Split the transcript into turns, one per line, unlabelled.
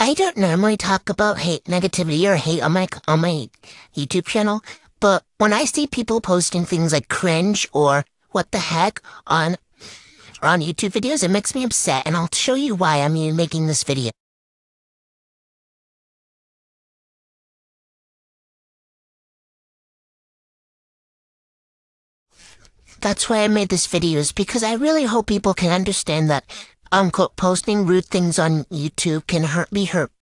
I don't normally talk about hate, negativity, or hate on my YouTube channel, but when I see people posting things like cringe or what the heck on YouTube videos, it makes me upset, and I'll show you why I'm even making this video. That's why I made this video, is because I really hope people can understand that, posting rude things on YouTube can be